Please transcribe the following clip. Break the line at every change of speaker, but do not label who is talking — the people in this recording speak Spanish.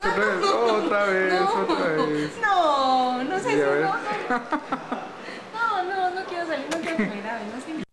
Otra vez, otra vez.
No, no sé,
Sí, a ver.
no quiero salir, no quiero que me graben, no sé.